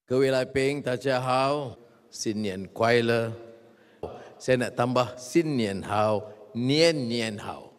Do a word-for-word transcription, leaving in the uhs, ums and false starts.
各位来宾，大家好，新年快乐！saya nak tambah 新年好，年年好。